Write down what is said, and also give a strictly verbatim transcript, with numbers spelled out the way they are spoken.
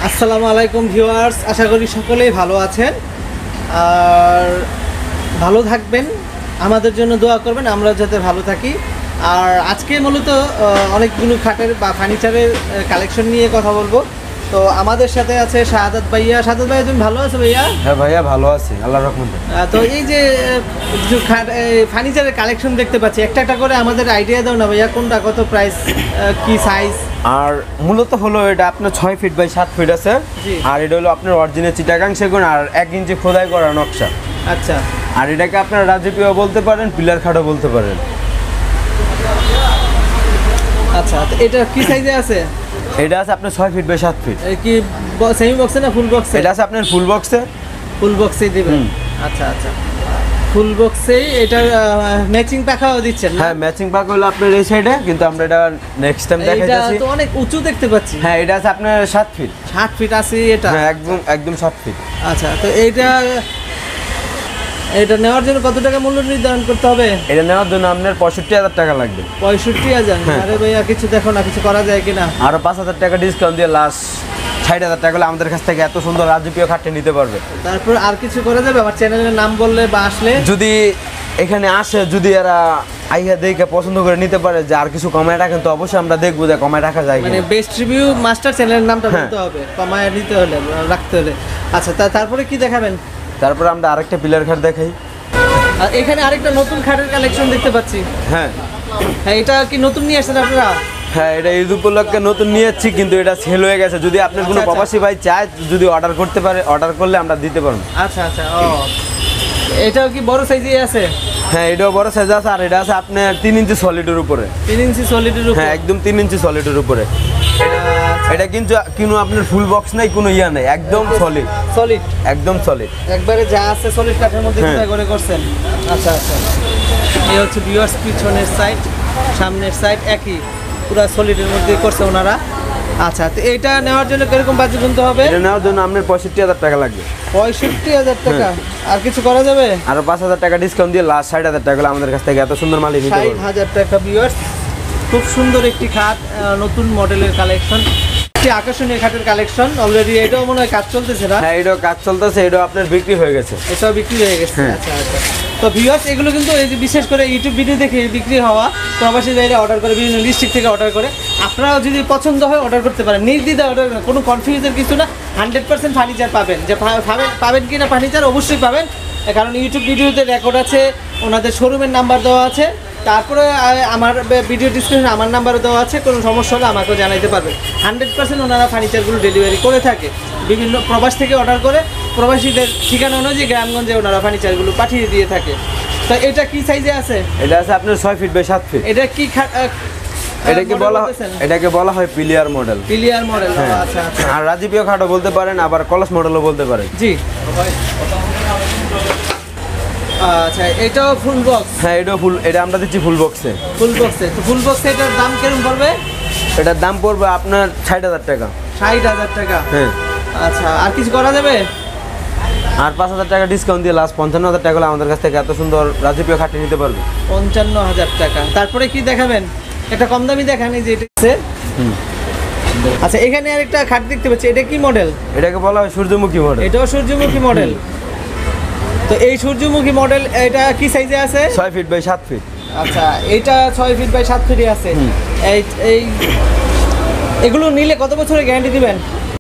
আসসালামু আলাইকুম ভিউয়ার্স, আশা করি সকলেই ভালো আছেন আর ভালো থাকবেন। আমাদের জন্য দোয়া করবেন, আমরা যাতে ভালো থাকি। আর আজকে মূলত অনেকগুলো খাটের বা ফার্নিচারের কালেকশন নিয়ে কথা বলবো। তো আমাদের সাথে আছে শাহাদাত ভাইয়া। শাহাদাত ভাইয়া, তুমি ভালো আছো ভাইয়া? হ্যাঁ ভাইয়া, ভালো আছি আল্লাহর রহমতে। তো এই যে কিছু খাট ফার্নিচারের কালেকশন দেখতে পাচ্ছি, একটা একটা করে আমাদের আইডিয়া দাও না ভাইয়া, কোনটা কত প্রাইস, কি সাইজ? আর মূলত হলো এটা আপনার ছয় ফিট বাই সাত ফিট আছে। আর এটা হলো আপনার অরিজিনাল চিটাগাং সেগুন আর এক ইঞ্চি খোদাই করা নকশা। আচ্ছা। আর এটাকে আপনার রাজকীয় বলতে পারেন, পিলার খাটও বলতে পারেন। আচ্ছা, এটা কি সাইজে আছে? এটা আছে আপনার ছয় ফিট বাই সাত ফিট। কি সেমি বক্সে না ফুল বক্সে? এটা আছে আপনার ফুল বক্সে। ফুল বক্সেই দিবেন? আচ্ছা আচ্ছা, ফুল বক্সেই। এটা ম্যাচিং পাখাও দিচ্ছেন? হ্যাঁ, ম্যাচিং পাখা হলো আপনার এই সাইডে, কিন্তু আমরা এটা নেক্সট টাইম দেখাইতেছি। এটা তো অনেক উঁচু দেখতে পাচ্ছি। হ্যাঁ, এটা আছে আপনার সাত ফিট। সাত ফিট আছে এটা? হ্যাঁ, একদম একদম সাত ফিট। আচ্ছা, তো এইটা এটা নেওয়ার জন্য কত টাকা মূল্য নির্ধারণ করতে হবে? এটা নেওয়ার জন্য আপনার পঁয়ষট্টি হাজার টাকা লাগবে। পঁয়ষট্টি হাজার? আরে ভাইয়া, কিছু দেখো না, কিছু করা যায় কিনা? আরো পাঁচ হাজার টাকা ডিসকাউন্ট দিয়ে লাস্ট ষাট হাজার টাকা হলে আমাদের কাছ থেকে এত সুন্দর রাজকীয় খাটটি নিতে পারবে। তারপর আর কিছু করা যাবে? আমার চ্যানেলের নাম বললে বা আসলে যদি এখানে আসে, যদি এরা আইয়া দেখে পছন্দ করে নিতে পারে যে আর কিছু কমায় রাখেন, তো অবশ্যই আমরা দেখবো যে কমায় রাখা যায়। মানে বেস্ট রিভিউ মাস্টার চ্যানেলের নামটা বলতে হবে, কমায় নিতে হলে, রাখতে হলে। আচ্ছা, তারপরে কি দেখাবেন? তারপরে আমরা আরেকটা পিলার খাট দেখাই। আর এখানে আরেকটা নতুন খাটের কালেকশন দেখতে পাচ্ছি। হ্যাঁ হ্যাঁ, এটা কি নতুন নিয়ে আসছেন আপনারা? হ্যাঁ, এটা ঈদ উপলক্ষে নতুন নিয়ে যাচ্ছি, কিন্তু এটা সেল হয়ে গেছে। যদি আপনার কোনো প্রবাসী ভাই চায়, যদি অর্ডার করতে পারে, অর্ডার করলে আমরা দিতে পারবো। আচ্ছা আচ্ছা, ও এটাও কি বড় সাইজে আছে? হ্যাঁ, এটাও বড় সাইজ আছে। আর এটা আছে আপনার তিন ইঞ্চি সলিডের উপরে। তিন ইঞ্চি সলিডের উপরে? হ্যাঁ, একদম তিন ইঞ্চি সলিডের উপরে। এটা কিন্তু কোনো আপনার ফুল বক্স নাই, কোনো ইয়া নাই, একদম সলিড। সলিড? একদম সলিড, একবারে যা আছে সলিড কাঠের মধ্যে চিন্তা করে করছেন। আচ্ছা আচ্ছা, এই হচ্ছে ভিউয়ার্স পিছনের সাইড, সামনের সাইড একই, পুরো সলিডের মধ্যে করছে ওনারা। আচ্ছা, তো এইটা নেওয়ার জন্য কিরকম বাজেট গুনতে হবে? এটা নেওয়ার জন্য আপনার পঁয়ষট্টি হাজার টাকা লাগবে। পঁয়ষট্টি হাজার টাকা? আর কিছু করা যাবে? আর পাঁচ হাজার টাকা ডিসকাউন্ট দিয়ে লাস্ট ষাট হাজার টাকা আমাদের কাছ থেকে এত সুন্দর মাল নিতে পারবেন। ষাট হাজার টাকা ভিউয়ার্স, খুব সুন্দর একটি খাট, নতুন মডেলের কালেকশন, একটি আকর্ষণীয় খাটের কালেকশন। অলরেডি এটাও মনে হয় কাজ চলতেছে না? হ্যাঁ, এটাও কাজ চলতেছে, এটাও আপনার বিক্রি হয়ে গেছে। এটাও বিক্রি হয়ে গেছে? আচ্ছা আচ্ছা। তো ভিউয়ার্স, এগুলো কিন্তু এই যে বিশেষ করে ইউটিউব ভিডিও দেখে বিক্রি হওয়া, প্রবাসী ভাইরা অর্ডার করে, বিভিন্ন ডিস্ট্রিক্ট থেকে অর্ডার করে। আপনারাও যদি পছন্দ হয় অর্ডার করতে পারেন, নির্দ্বিধায় অর্ডার করেন, কোনো কনফিউজের কিছু না। হান্ড্রেড পার্সেন্ট ফার্নিচার পাবেন, যে পাবেন পাবেন কি না ফার্নিচার অবশ্যই পাবেন, কারণ ইউটিউব ভিডিওতে রেকর্ড আছে, ওনাদের শোরুমের নাম্বার দেওয়া আছে। তারপরে আমার ভিডিও ডিসক্রিপশনে আমার নাম্বারও দেওয়া আছে, কোনো সমস্যা হলে আমাকেও জানাইতে পারবেন। হান্ড্রেড পার্সেন্ট ওনারা ফার্নিচারগুলো ডেলিভারি করে থাকে, বিভিন্ন প্রবাস থেকে অর্ডার করে প্রবাসীদের ঠিকানা অনুযায়ী গ্রামগঞ্জে ওনারা ফার্নিচারগুলো পাঠিয়ে দিয়ে থাকে। তো এটা কি সাইজে আছে? এটা আছে আপনার ছয় ফিট বাই সাত ফিট। এটা কি এটাকে বলা এটাকে বলা হয় পিলিয়ার মডেল। Pillar model? আচ্ছা আচ্ছা। আর রাজকীয় খাটও বলতে পারেন, আবার কলস মডেলও বলতে পারেন। জি। আচ্ছা, এটাও ফুল বক্স? হ্যাঁ, এটাও ফুল, এটা আমরা দিচ্ছি ফুল বক্সে। ফুল বক্সে? তো ফুল বক্সে এটার দাম কিরকম পড়বে? এটার দাম পড়বে আপনার ষাট হাজার টাকা। ষাট হাজার টাকা? হ্যাঁ। আচ্ছা, আর কিছু করা যাবে? আর পাঁচ হাজার টাকা ডিসকাউন্ট দিয়ে লাস্ট পঞ্চান্ন হাজার টাকা হলে আমাদের কাছ থেকে এত সুন্দর রাজকীয় খাটটি নিতে পারবে। পঞ্চান্ন হাজার টাকা। তারপরে কি দেখাবেন? একটা কম দামি দেখান, এই যে এটা। আচ্ছা, এখানে আরেকটা খাট দেখতে পাচ্ছি, এটা কি মডেল? এটাকে বলা হয় সূর্যমুখী মডেল। এটাও সূর্যমুখী মডেল? তো এই সূর্যমুখী মডেল এটা কি সাইজে আছে? ছয় ফিট বাই সাত ফিট। আচ্ছা, এটা ছয় ফিট বাই সাত ফিটে আছে। এই এই এগুলো নিলে কত বছরের গ্যারান্টি দিবেন?